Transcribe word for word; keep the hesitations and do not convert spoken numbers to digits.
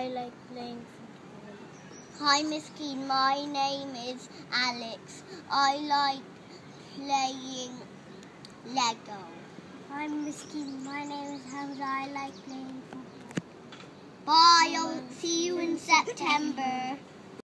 I like playing football. Hi, Miss Keen. My name is Alex. I like playing Lego. Hi, Miss Keen. My name is Hamza. I like playing football. Bye. I'll see you in September.